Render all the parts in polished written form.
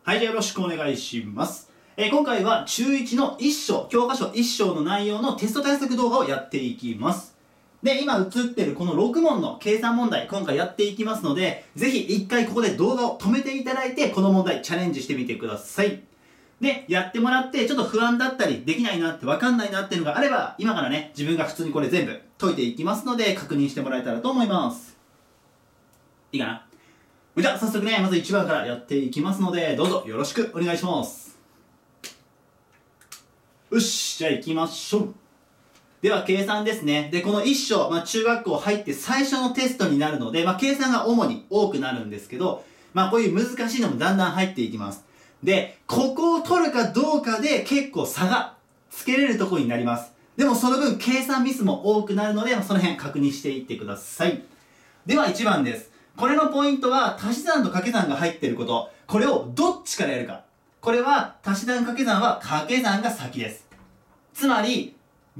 はい、じゃあよろしくお願いします。今回は中1の1章、教科書1章の内容のテスト対策動画をやっていきます。で、今映ってるこの6問の計算問題、今回やっていきますので、ぜひ一回ここで動画を止めていただいて、この問題チャレンジしてみてください。で、やってもらって、ちょっと不安だったり、できないなってわかんないなっていうのがあれば、今からね、自分が普通にこれ全部解いていきますので、確認してもらえたらと思います。いいかな？じゃあ早速ね、まず1番からやっていきますので、どうぞよろしくお願いします。よし、じゃあ行きましょう。では計算ですね。で、この1章、中学校入って最初のテストになるので、計算が主に多くなるんですけど、こういう難しいのもだんだん入っていきます。で、ここを取るかどうかで結構差がつけれるところになります。でもその分計算ミスも多くなるので、その辺確認していってください。では1番です。これのポイントは足し算と掛け算が入っていること。これをどっちからやるか。これは足し算掛け算は掛け算が先です。つまり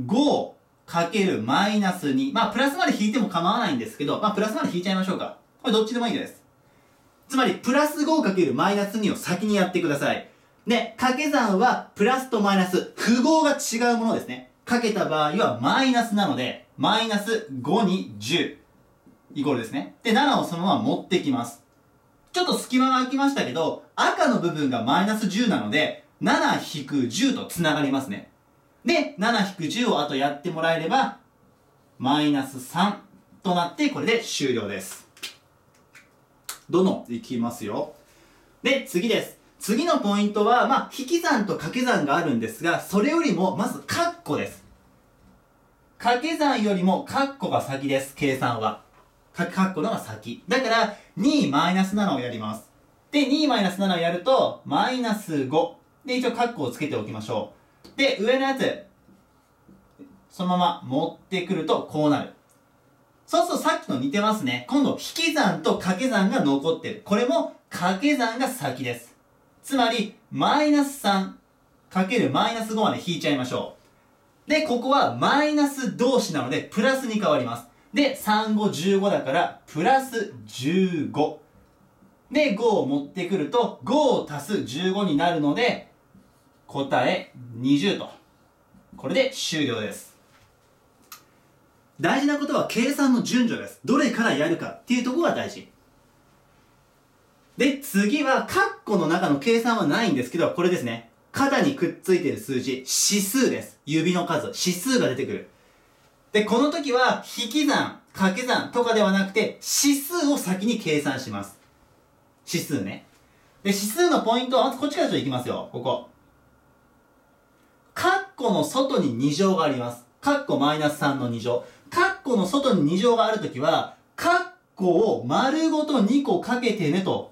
5かけるマイナス2。プラスまで引いても構わないんですけど、プラスまで引いちゃいましょうか。これどっちでもいいです。つまりプラス5かけるマイナス2を先にやってください。で、掛け算はプラスとマイナス、符号が違うものですね。かけた場合はマイナスなので、マイナス5に10。イコールですね。で、7をそのまま持ってきます。ちょっと隙間が空きましたけど、赤の部分がマイナス10なので、7-10とつながりますね。で、7-10をあとやってもらえれば、マイナス3となって、これで終了です。どんどんいきますよ。で、次です。次のポイントは、引き算と掛け算があるんですが、それよりも、まず、カッコです。掛け算よりも、カッコが先です、計算は。カッコのが先。だから、2-7をやります。で、2-7をやると、マイナス5。で、一応カッコをつけておきましょう。で、上のやつ、そのまま持ってくると、こうなる。そうするとさっきと似てますね。今度、引き算と掛け算が残ってる。これも、掛け算が先です。つまり、マイナス3かけるマイナス5まで引いちゃいましょう。で、ここはマイナス同士なので、プラスに変わります。で、3、5、15だから、プラス15。で、5を持ってくると、5を足す15になるので、答え20と。これで終了です。大事なことは計算の順序です。どれからやるかっていうところが大事。で、次は、カッコの中の計算はないんですけど、これですね。肩にくっついている数字、指数です。指の数、指数が出てくる。で、この時は、引き算、掛け算とかではなくて、指数を先に計算します。指数ね。で、指数のポイントは、まずこっちからちょっといきますよ。ここ。カッコの外に2乗があります。カッコマイナス3の2乗。カッコの外に2乗があるときは、カッコを丸ごと2個かけてねと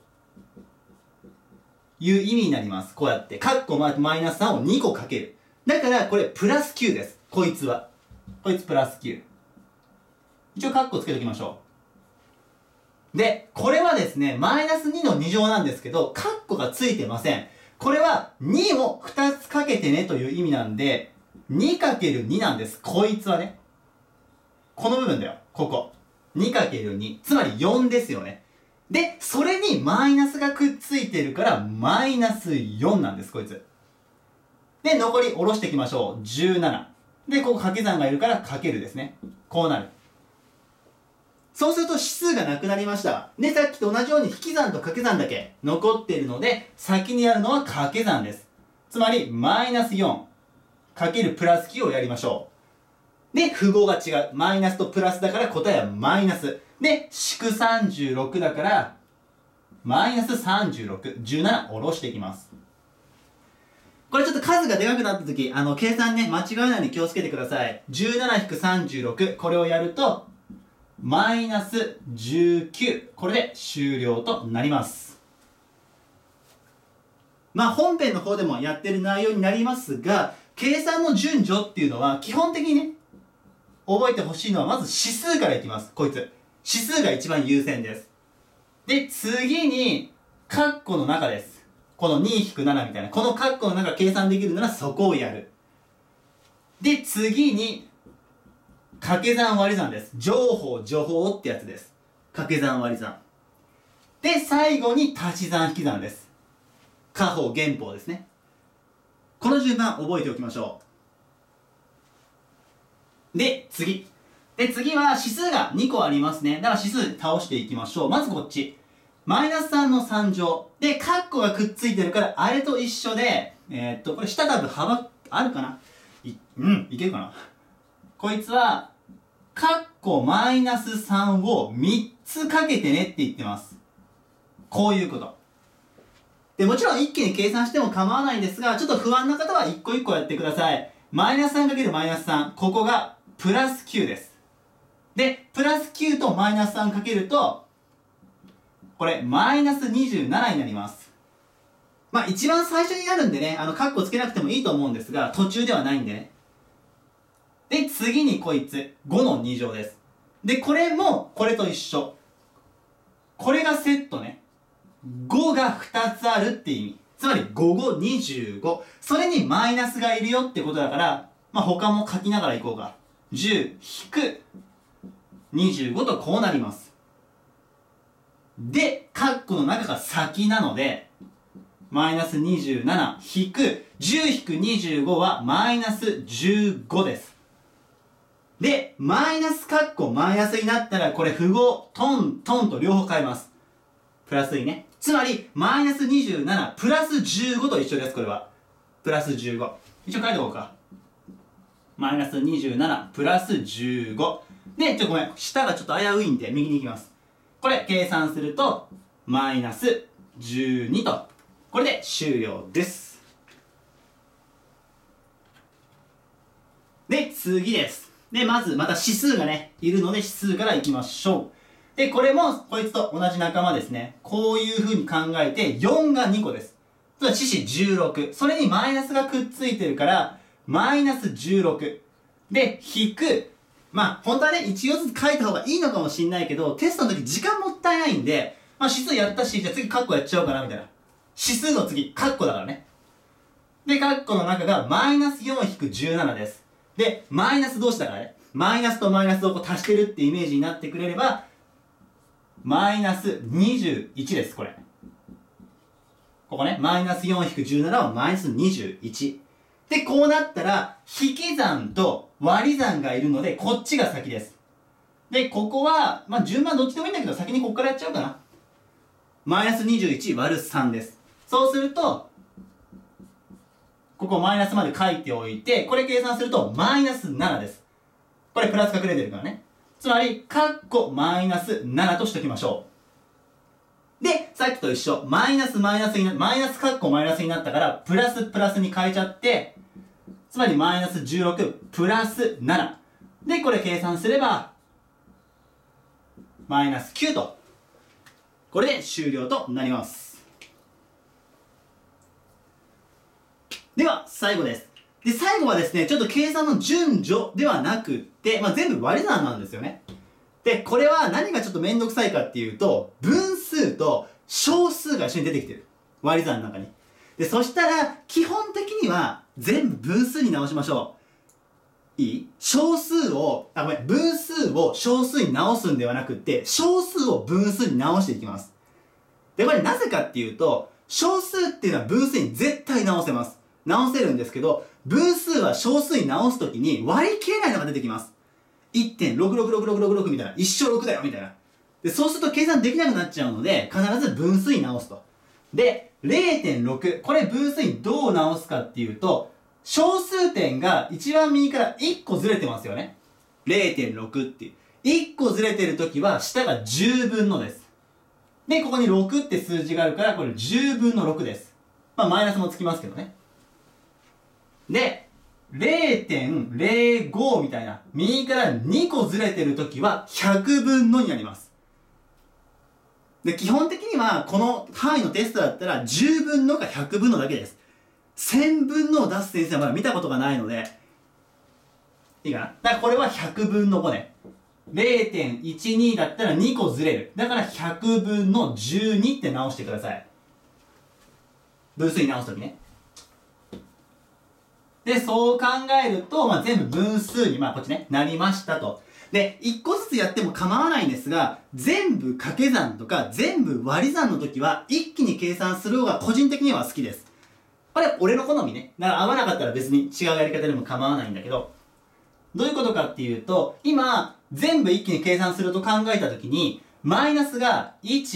いう意味になります。こうやって。カッコマイナス3を2個かける。だから、これプラス9です。こいつは。こいつプラス9。一応カッコつけておきましょう。で、これはですね、マイナス2の2乗なんですけど、カッコがついてません。これは2を2つかけてねという意味なんで、2×2 なんです。こいつはね。この部分だよ。ここ。2×2。つまり4ですよね。で、それにマイナスがくっついてるから、マイナス4なんです、こいつ。で、残り下ろしていきましょう。17。で、ここ掛け算がいるから、かけるですね。こうなる。そうすると指数がなくなりました。で、さっきと同じように引き算と掛け算だけ残っているので、先にやるのは掛け算です。つまり、マイナス4かけるプラス9をやりましょう。で、符号が違う。マイナスとプラスだから答えはマイナス。で、祝36だから、マイナス36。17下ろしていきます。これちょっと数がでかくなった時、計算ね、間違えないように気をつけてください。17-36。これをやると、マイナス19。これで終了となります。本編の方でもやってる内容になりますが、計算の順序っていうのは、基本的にね、覚えてほしいのは、まず指数からいきます。こいつ。指数が一番優先です。で、次に、カッコの中です。この 2-7 みたいな。このカッコの中計算できるならそこをやる。で、次に、掛け算割り算です。乗法、除法ってやつです。掛け算割り算。で、最後に足し算引き算です。 加法減法ですね。この順番覚えておきましょう。で、次は指数が2個ありますね。だから指数倒していきましょう。まずこっち。マイナス3の3乗。で、カッコがくっついてるから、あれと一緒で、これ下多分幅あるかないけるかな。こいつは、カッコマイナス3を3つかけてねって言ってます。こういうこと。で、もちろん一気に計算しても構わないんですが、ちょっと不安な方は一個一個やってください。マイナス 3× マイナス3。ここがプラス9です。で、プラス9とマイナス3かけると、これ、マイナス27になります。まあ、一番最初になるんでね、カッコつけなくてもいいと思うんですが、途中ではないんでね。で、次にこいつ、5の2乗です。で、これも、これと一緒。これがセットね。5が2つあるって意味。つまり、5、5、25。それにマイナスがいるよってことだから、まあ、他も書きながらいこうか。10引く25とこうなります。で、カッコの中が先なので、マイナス27引く10引く25はマイナス15です。で、マイナスカッコマイナスになったら、これ符号、トン、トンと両方変えます。プラスにね。つまり、マイナス27プラス15と一緒です、これは。プラス15。一応書いておこうか。マイナス27プラス15。で、ごめん。下がちょっと危ういんで、右に行きます。これ、計算すると、マイナス12と。これで終了です。で、次です。で、まず、また指数がね、いるので指数からいきましょう。で、これも、こいつと同じ仲間ですね。こういう風に考えて、4が2個です。つまり、四子16。それにマイナスがくっついてるから、マイナス16。で、引く。まあ、本当はね、一行ずつ書いた方がいいのかもしんないけど、テストの時時間もったいないんで、まあ、指数やったし、じゃあ次カッコやっちゃおうかな、みたいな。指数の次、カッコだからね。で、カッコの中が、マイナス4引く17です。で、マイナス同士だからね。マイナスとマイナスをこう足してるってイメージになってくれれば、マイナス21です、これ。ここね、マイナス4引く17はマイナス21。で、こうなったら、引き算と割り算がいるので、こっちが先です。で、ここは、まあ、順番どっちでもいいんだけど、先にここからやっちゃおうかな。マイナス21割る3です。そうすると、ここマイナスまで書いておいて、これ計算すると、マイナス7です。これプラス隠れてるからね。つまり、カッコマイナス7としておきましょう。で、さっきと一緒。マイナスマイナスにな、マイナスカッコマイナスになったから、プラスプラスに変えちゃって、つまりマイナス16プラス7。で、これ計算すれば、マイナス9と。これで終了となります。では、最後です。で、最後はですね、ちょっと計算の順序ではなくって、まあ、全部割り算なんですよね。で、これは何がちょっとめんどくさいかっていうと、分数と小数が一緒に出てきてる。割り算の中に。で、そしたら、基本的には全部分数に直しましょう。いい？小数を、分数を小数に直すんではなくって、小数を分数に直していきます。で、これなぜかっていうと、小数っていうのは分数に絶対直せます。直せるんですけど、分数は小数に直すときに割り切れないのが出てきます。1.66666みたいな。一生6だよみたいな。で、そうすると計算できなくなっちゃうので、必ず分数に直すと。で、0.6。これ分数にどう直すかっていうと、小数点が一番右から1個ずれてますよね。0.6 っていう。1個ずれてるときは下が10分のです。で、ここに6って数字があるから、これ10分の6です。まあ、マイナスもつきますけどね。で、0.05 みたいな、右から2個ずれてるときは100分のになります。で、基本的には、この範囲のテストだったら、10分のか100分のだけです。1000分のを出す先生はまだ見たことがないので、いいかな？だからこれは100分の5ね。0.12 だったら2個ずれる。だから100分の12って直してください。分数に直すときね。で、そう考えると、まあ、全部分数に、まあ、こっちね、なりましたと。 で、1個ずつやっても構わないんですが、全部掛け算とか全部割り算の時は一気に計算する方が個人的には好きです。これ俺の好みね。だから合わなかったら別に違うやり方でも構わないんだけど、どういうことかっていうと、今、全部一気に計算すると考えた時に、マイナスが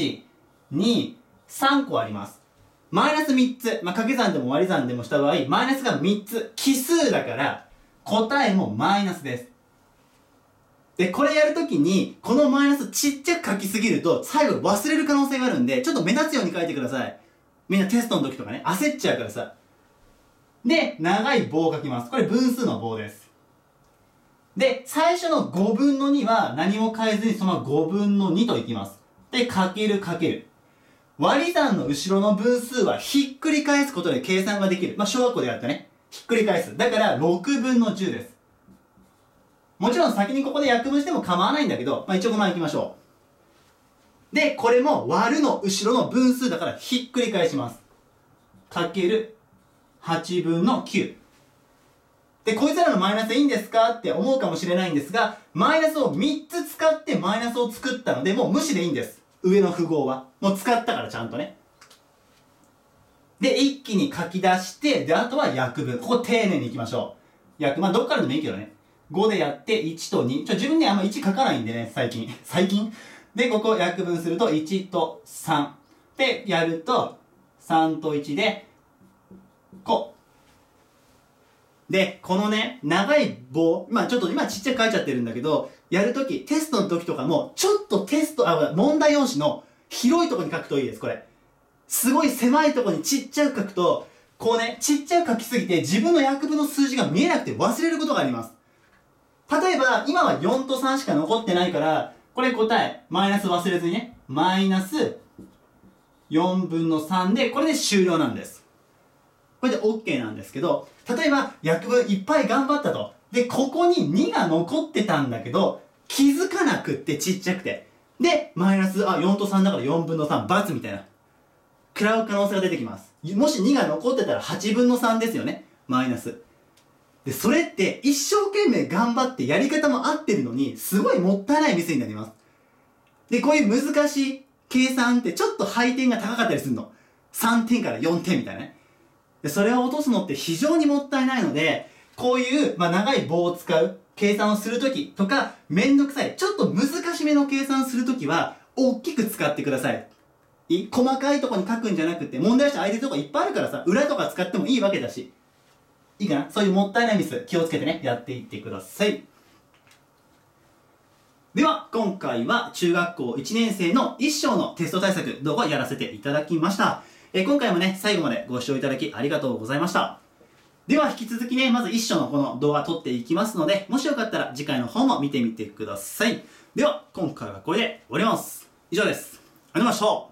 1、2、3個あります。マイナス3つ。掛け算でも割り算でもした場合、マイナスが3つ。奇数だから、答えもマイナスです。で、これやるときに、このマイナスちっちゃく書きすぎると、最後忘れる可能性があるんで、ちょっと目立つように書いてください。みんなテストの時とかね、焦っちゃうからさ。で、長い棒を書きます。これ分数の棒です。で、最初の5分の2は何も変えずにその5分の2といきます。で、かけるかける。割り算の後ろの分数はひっくり返すことで計算ができる。小学校でやったね。ひっくり返す。だから6分の10です。もちろん先にここで約分しても構わないんだけど、一応このままいきましょう。で、これも割るの後ろの分数だからひっくり返します。かける8分の9。で、こいつらのマイナスいいんですかって思うかもしれないんですが、マイナスを3つ使ってマイナスを作ったので、もう無視でいいんです。上の符号は。もう使ったからちゃんとね。で、一気に書き出して、で、あとは約分。ここ丁寧にいきましょう。約、どっからでもいいけどね。5でやって1と2。自分ね、あんま1書かないんでね、最近。で、ここ約分すると1と3。で、やると3と1で、こう。で、このね、長い棒、今ちっちゃく書いちゃってるんだけど、やるとき、テストの時とかも、ちょっと問題用紙の広いところに書くといいです、これ。すごい狭いところにちっちゃく書くと、こうね、ちっちゃく書きすぎて自分の約分の数字が見えなくて忘れることがあります。例えば、今は4と3しか残ってないから、これ答え、マイナス忘れずにね、マイナス4分の3で、これで終了なんです。これで OK なんですけど、例えば、約分いっぱい頑張ったと。で、ここに2が残ってたんだけど、気づかなくってちっちゃくて。で、マイナス、4と3だから4分の3、×みたいな。食らう可能性が出てきます。もし2が残ってたら8分の3ですよね。マイナス。で、それって一生懸命頑張ってやり方も合ってるのに、すごいもったいないミスになります。で、こういう難しい計算ってちょっと配点が高かったりするの。3点から4点みたいなね。で、それを落とすのって非常にもったいないので、こういう、長い棒を使う計算をするときとか、めんどくさい、ちょっと難しめの計算するときは、大きく使ってください。細かいとこに書くんじゃなくて、問題集空いてるとこいっぱいあるからさ、裏とか使ってもいいわけだし。いいかな？そういうもったいないミス、気をつけてね、やっていってください。では、今回は中学校1年生の一章のテスト対策動画をやらせていただきました。今回もね、最後までご視聴いただきありがとうございました。では、引き続きね、まず一章のこの動画撮っていきますので、もしよかったら次回の方も見てみてください。では、今回はこれで終わります。以上です。ありがとうございました。